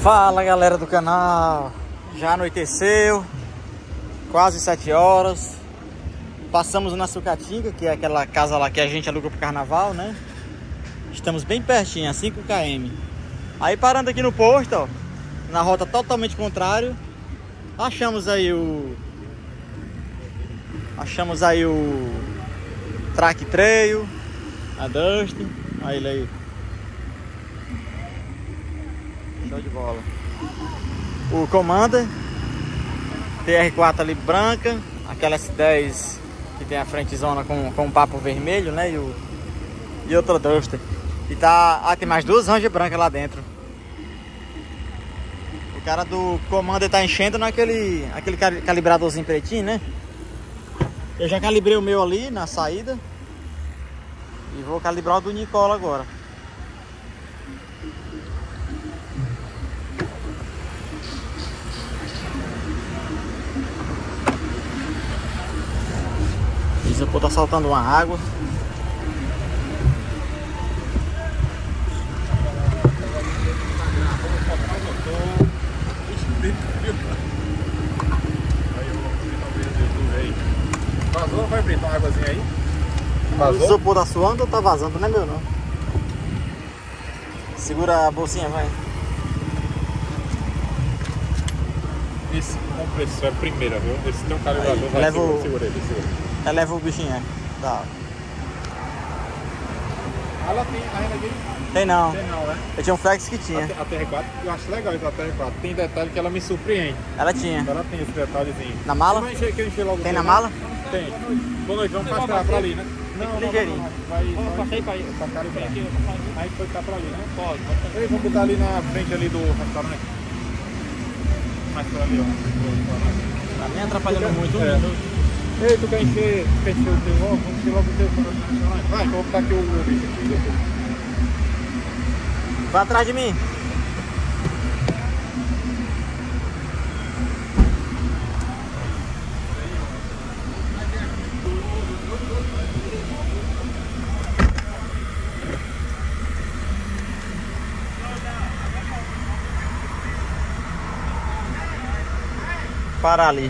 Fala galera do canal, já anoiteceu, quase 7 horas. Passamos na Sucatinga, que é aquela casa lá que a gente aluga pro carnaval, né? Estamos bem pertinho, a 5 km. Aí parando aqui no posto, ó, na rota totalmente contrária, achamos aí o Track Trail, a Dustin, aí ele aí. Show de bola. O Commander TR4 ali branca, aquela S10 que tem a frentezona com papo vermelho, né? E outra Duster. E tá, tem mais duas Ranger brancas lá dentro. O cara do Commander tá enchendo naquele calibradorzinho pretinho, né? Eu já calibrei o meu ali na saída e vou calibrar o do Nicola agora. Isopor tá soltando uma água. Vazou ou vai brincar uma águazinha aí? Vazou? O isopor tá suando ou tá vazando? Não é meu não. Segura a bolsinha, vai. Esse compressor é a primeira, viu? Esse tem um calibrador, vai, leva segura ele, segura. Leva o bichinho, tá. Ela tem, a Renegade? Tem não. Tem não, né? Eu tinha um Flex que tinha. A TR4, eu acho legal essa TR4. Tem detalhe que ela me surpreende. Ela tinha. Ela tem esse detalhezinho. Na mala? Quer encher logo? Tem na mala? Tem. Boa noite, vamos passar pra ali, né? Não, ligeirinho. Vai passei pra ir. Pra calibrar. Aí pode estar pra ali, né? Pode. Ei, vamos botar ali na frente ali do restaurante. Mais pra ali, ó. Tá me atrapalhando muito, né? Ei, tu quer encher o teu logo? Vamos encher logo o teu restaurante. Vai, que eu vou botar aqui o bicho aqui depois. Vai atrás de mim. Para ali.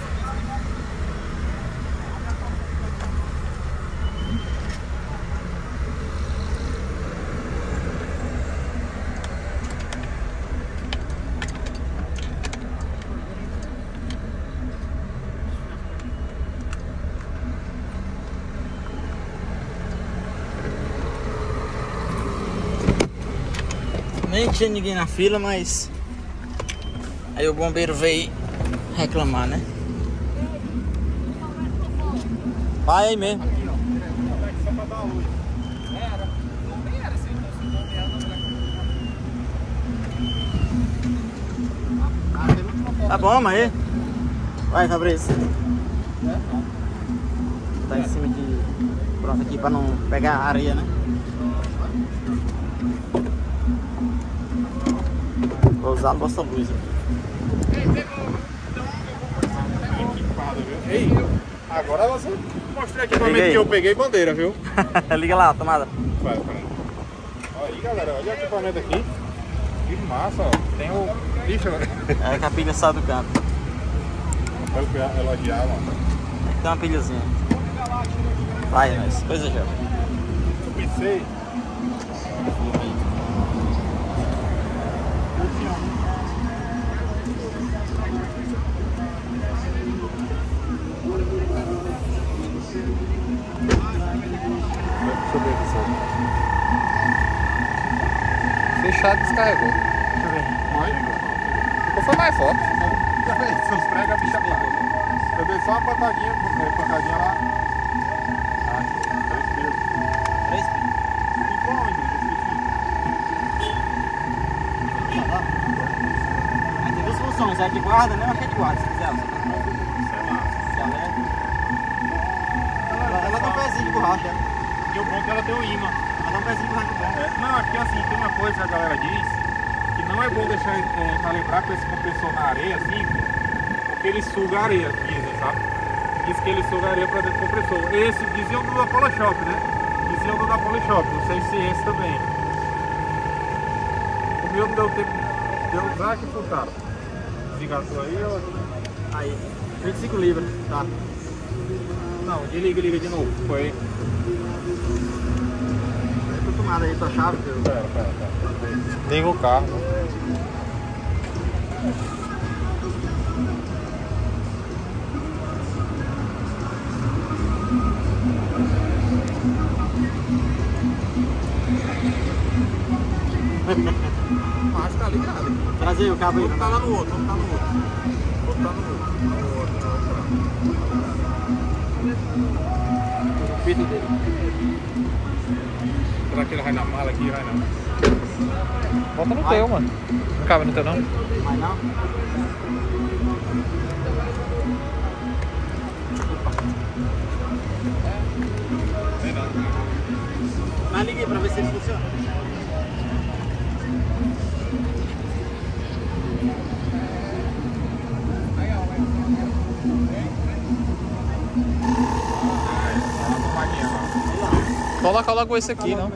Nem tinha ninguém na fila, mas aí o bombeiro veio reclamar, né? Vai aí mesmo. Tá bom, mas aí. Vai, Fabrício. Tá em cima de... Pronto, aqui pra não pegar a areia, né? Vou usar a nossa luz aqui. Ei, agora você mostrei aqui o equipamento que eu peguei bandeira, viu? Liga lá, tomada. Vai. Olha aí, galera, olha o equipamento aqui. Que massa, ó. Tem o bicho, É que a pilha sai do canto. Vai elogiar, mano. Tem uma pilhazinha. Vai, mas coisa já. Eu pensei. Deixa eu ver aqui. Fechado, descarregou. Deixa eu ver. Ficou só mais forte. Seus pregos, a bicha lá. Eu dei só uma pancadinha lá. Ah, 3 quilos. 3 quilos. Ficou onde? Aí tem duas funções, é de guarda, né? Eu achei de guarda, se quiser. Sei lá. Ela dá um pezinho de borracha, né? E o bom é que ela tem um imã. Ela dá um pezinho de borracha bom. Não, aqui assim, tem uma coisa que a galera diz, que não é bom deixar calibrar com esse compressor na areia, assim, porque ele suga a areia, dizem, sabe? Diz que ele suga a areia pra dentro do compressor. Esse diziam do da Polishop, né? Diziam do da Polishop, não sei se esse também. O meu não deu tempo Deu um zaque pro cara. Desgastou aí ou... Aí, 25 libras, tá. Não, desliga, liga de novo. Foi. Tô tomada aí tua chave, viu? Pera. Liga o carro. Mas tá ligado. Trazer o cabo aí. Vamos tá lá no outro, vamos tá no outro. Vamos tá no outro. O pito dele. Será que ele vai na mala aqui? Vai não. Bota no teu, mano. Não cabe no teu, não? Vai não? Mas liguei pra ver se ele funciona. Coloca logo esse aqui, não?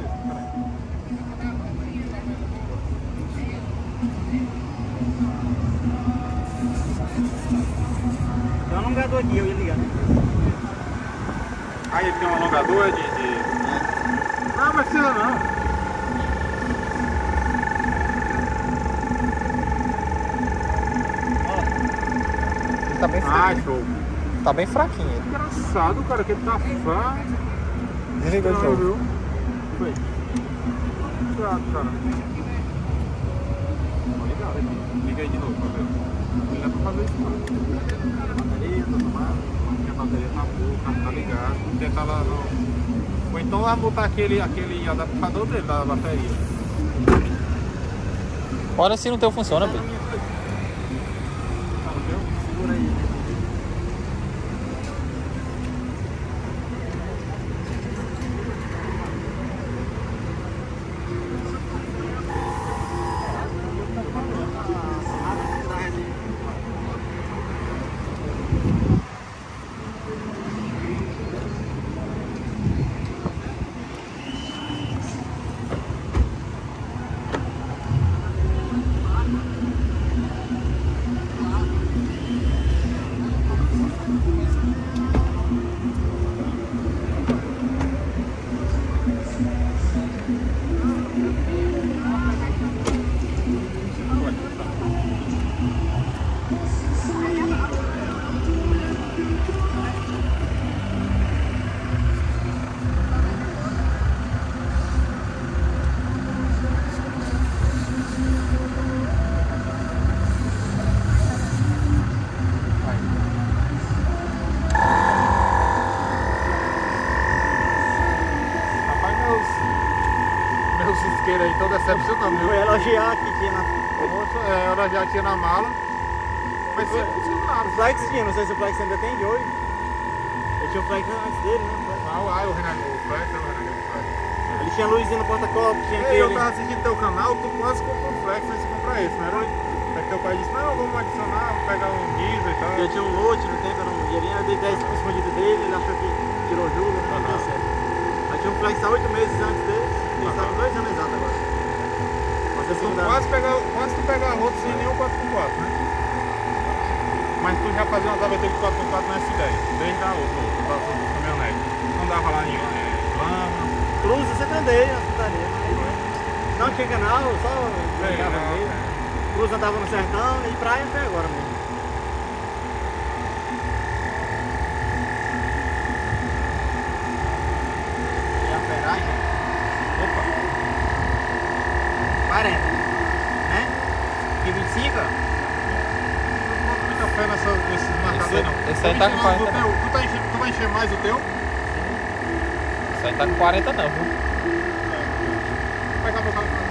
Tem um alongador aqui, eu ia ligar, né? Aí tem um alongador de... Não, mas precisa não. Ele tá bem fraquinho. Show. Tá bem fraquinho ele. Engraçado, cara, que ele tá fraco. Desliga de novo. Viu? Foi. Engraçado, cara. Ó, ligado aqui. Liga aí de novo pra ver. Não dá pra fazer isso não. Bateria, tô tomado. A bateria tá boa, o carro tá ligado. Vamos tentar lá no... Ou então lá botar aquele adaptador dele, da bateria. Olha se no teu funciona, Pedro. Segura aí. Meus isqueiros aí estão decepcionando. Eu ia elogiar que tinha na... Moça, ela já tinha na mala. Mas sempre funcionaram. O Flex tinha, não sei se o Flex ainda tem de hoje. Eu tinha o Flex antes dele, né? O Renan, o Flex é o Renan. Ele tinha luzinha no porta-copo, tinha Eu aquele... tava assistindo teu canal, tu quase comprou um Flex antes de comprar esse, não era? Aí teu pai disse, não, vamos adicionar, vamos pegar um diesel e tal. Eu tinha um lote no tempo, era um dinheirinho, eu dei 10 escondido dele, ele achou que tirou juros, não deu certo. Aí tinha um Flex há 8 meses antes dele, ele tá com 2 anos exatos agora. Mas a segunda... Quase tu pegar a rota sem nenhum 4x4, né? Mas tu já fazia umas aventuras de 4x4 na S10, desde a outra caminhonete. Não dava lá em lama. Cruz, você andei na putaria, mas não tinha canal, só brincava no meio. Cruz andava no sertão e praia até agora mesmo. E a ferragem? Opa! 40, né? E 25? Não boto muita fé nesses marcadores não. Esse aí tá com 40 não. Tu vai encher mais o teu? Esse aí tá com 40 não, viu? Vou pegar meu carro.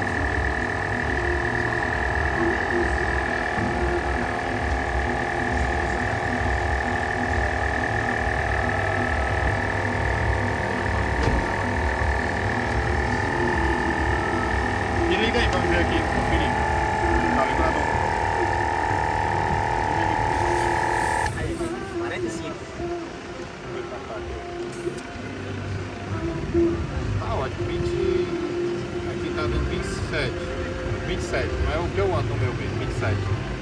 Me liga aí, vamos ver aqui, conferir. Tá ligado? Aí, 45. Tá ótimo, 20. Aqui tá dando 20. 27, não é o que eu ando no meu mesmo, 27.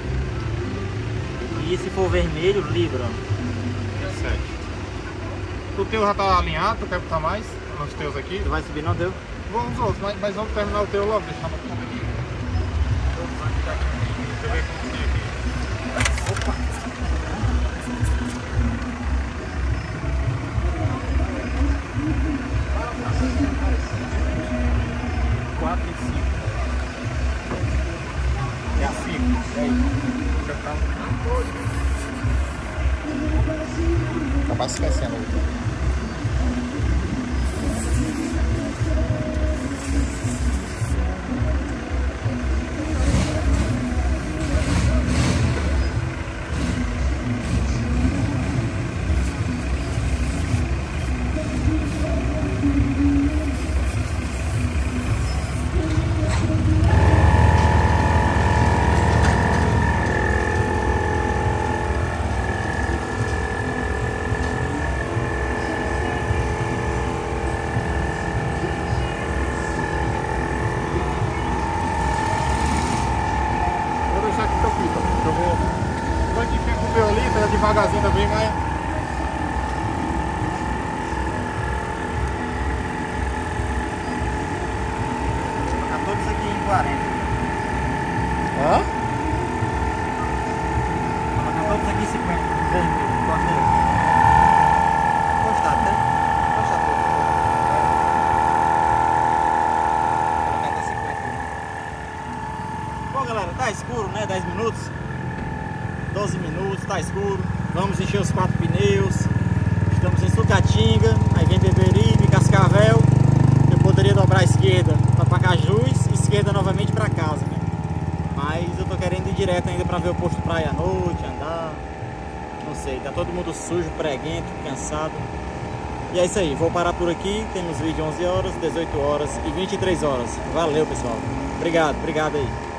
E se for vermelho, Libra. 27. O teu já tá alinhado, tu quer botar mais nos teus aqui? Tu vai subir não, teu? Vamos outros, mas vamos terminar o teu logo, deixar no fundo aqui. Deixa eu ver como tem aqui. Opa! Quatro e 5. É a 5. E aí? Deixa eu ficar. Acabar esquecendo. Devagarzinho também, mas... Tá todos aqui em 40. Hã? Tá todos aqui em 50. Vermelho, corta aí. Gostar, né? Gostar tudo. Vou colocar até 50. Bom, galera, tá escuro, né? 10 minutos. 12 minutos, tá escuro. Vamos encher os 4 pneus. Estamos em Sucatinga, aí vem Beberibe, Cascavel. Eu poderia dobrar a esquerda para Pacajus e esquerda novamente para casa, né? Mas eu tô querendo ir direto ainda para ver o posto praia à noite, andar. Não sei, tá todo mundo sujo, preguento, cansado. E é isso aí, vou parar por aqui. Temos vídeo 11 horas, 18 horas e 23 horas. Valeu, pessoal. Obrigado aí.